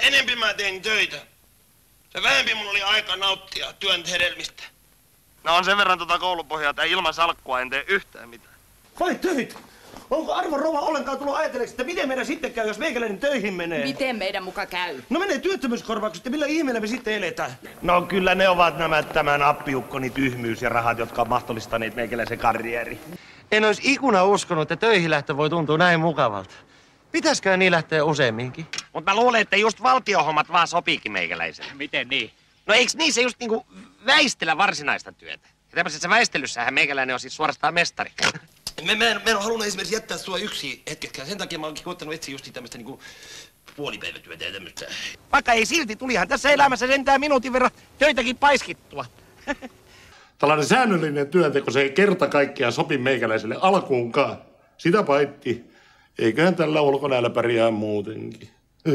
enempi mä tein töitä, se vähempi mun oli aika nauttia työn hedelmistä. No on sen verran koulupohjaa, että ilman salkkua en tee yhtään mitään. Vai töitä? Onko arvon rouva ollenkaan tullut ajatelleeksi, että miten meidän sitten käy, jos meikäläinen töihin menee? Miten meidän muka käy? No menee työttömyyskorvaukset ja millä ihmeellä me sitten eletään? No kyllä ne ovat nämä tämän appiukkoni tyhmyys ja rahat, jotka on mahdollistaneet meikäläisen karrieri. En olisi ikuna uskonut, että töihin lähtö voi tuntua näin mukavalta. Pitäisikö niin lähteä useamminkin? Mutta mä luulen, että just valtiohommat vaan sopiikin meikäläiselle. Miten niin? No eiks niissä just niinku väistellä varsinaista työtä? Ja tämmöisessä väistelyssähän meikäläinen on siis suorastaan mestari. Mä en ole halunnut esimerkiksi jättää sua yksin hetkekään. Sen takia mä oonkin koittanut etsiä just tämmöistä niinku puolipäivätyötä ja tämmöistä. Vaikka ei silti, tulihan tässä elämässä sentään minuutin verran töitäkin paiskittua. Tällainen säännöllinen työnteko, se ei kerta kaikkiaan sopi meikäläiselle alkuunkaan. Sitä paitti. Eiköhän tällä ulkonäöllä pärjää muutenkin.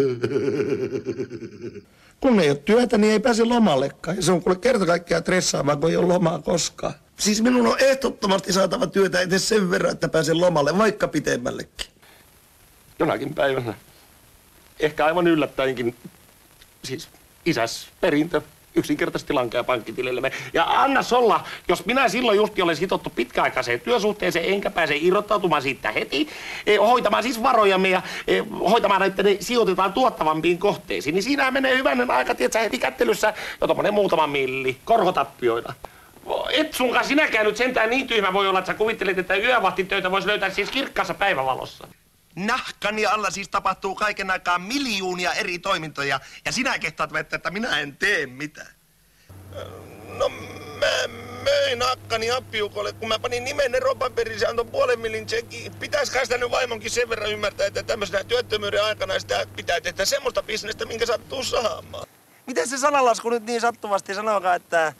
Kun ei ole työtä, niin ei pääse lomallekaan. Ja se on kuule kerta kaikkiaan stressaavaa, kun ei ole lomaa koskaan. Siis minun on ehdottomasti saatava työtä edes sen verran, että pääsen lomalle, vaikka pitemmällekin. Jonakin päivänä. Ehkä aivan yllättäenkin. Siis isäs perintö. Yksinkertaisesti lankea pankkitilillemme. Ja annas olla, jos minä silloin justi olen sitottu pitkäaikaiseen työsuhteeseen, enkä pääse irrottautumaan siitä heti, hoitamaan siis varojamme ja hoitamaan, että ne sijoitetaan tuottavampiin kohteisiin, niin siinä menee hyvänen aika, tietsä, heti kättelyssä jo tommonen muutama milli, korkotappioita. Et sunkaan sinäkään nyt sentään niin tyhmä voi olla, että sä kuvittelet, että yövahtitöitä voisi löytää siis kirkkaassa päivävalossa. Nahkani alla siis tapahtuu kaiken aikaa miljoonia eri toimintoja, ja sinä kehtaat väittää, että minä en tee mitään. No mä möin nahkani appiukolle, kun mä panin nimen eropaperiin, se antoi 500 000 tsekin. Pitäisikö sitä nyt vaimonkin sen verran ymmärtää, että tämmöisenä työttömyyden aikana sitä pitää tehdä semmoista bisnestä, minkä sattuu saamaan. Miten se sananlasku nyt niin sattuvasti sanokaa, että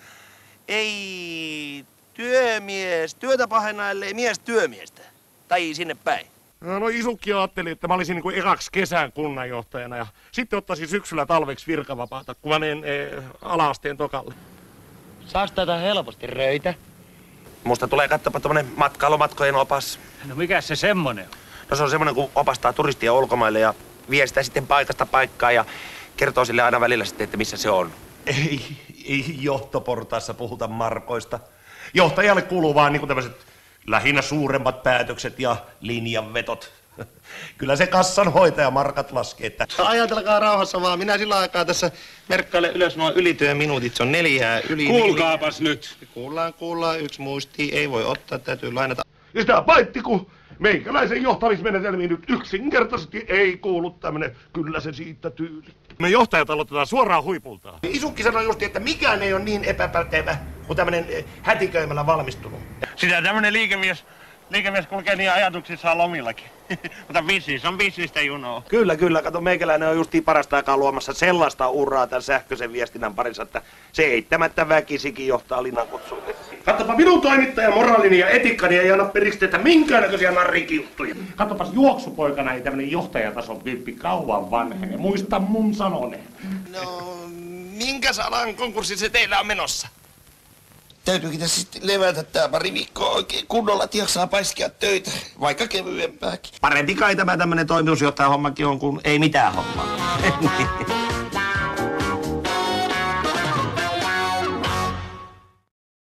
ei työmies työtä pahenna, ellei mies työmiestä? Tai sinne päin? No isukki ajatteli, että mä olisin niin kuin ekaksi kesän kunnanjohtajana ja sitten ottaisin syksyllä talveksi virkavapaata, kun mä menen ala-asteen tokalle. Saaks tätä helposti röitä? Musta tulee katsopa tommonen matkailumatkojen opas. No mikä se semmonen on? No se on semmonen, kun opastaa turistia ulkomaille ja vie sitä sitten paikasta paikkaan ja kertoo sille aina välillä sitten, että missä se on. Ei johtoportaassa puhuta markoista. Johtajalle kuuluu vaan niinku tämmöiset lähinnä suuremmat päätökset ja linjanvetot. Kyllä se kassanhoitaja markat laskee, että... Ajatelkaa rauhassa vaan. Minä sillä aikaa tässä merkkailen ylös nuo ylityöminuutit. Se on 4 yli... Kuulkaapas nyt. Kuullaan. Yksi muisti. Ei voi ottaa, täytyy lainata. Ja sitä paitti, kun meikäläisen johtamismenetelmiin nyt yksinkertaisesti ei kuulu tämmönen kyllä se siitä tyyli. Me johtajat aloitetaan suoraan huipultaan. Isukki sanoi justi, että mikään ei ole niin epäpätevä kuin tämmönen hätiköimällä valmistunut. Sitä tämmönen liikemies kulkee niin ajatuksissaan lomillakin. Mutta bisnis on bisnistä, junoa. Kyllä. Kato, meikäläinen on justiin parasta aikaa luomassa sellaista uraa tämän sähköisen viestinnän parissa, että se eittämättä väkisikin johtaa linnankutsuille. Katsopa, minun toimittajan moraalini ja etiikkani ei anna periksi tehdä minkäännäköisiä narrikiuttuja. Katsopas, juoksupoikana ei tämmönen johtajatason tyyppi kauan vanhene. Muista mun sanoneen. No, minkäs alan konkurssi se teillä on menossa? Täytyykin tässä sitten levätä tää pari viikkoa oikein kunnolla, että jaksaa paiskia töitä, vaikka kevyempääkin. Parempi kai tämä tämmönen toimitusjohtajan hommakin on, kuin ei mitään hommaa.